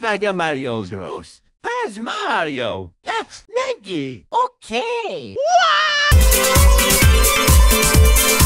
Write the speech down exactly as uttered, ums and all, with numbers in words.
Motherfucker Mario's gross. Where's Mario? That's Luigi. Okay. What?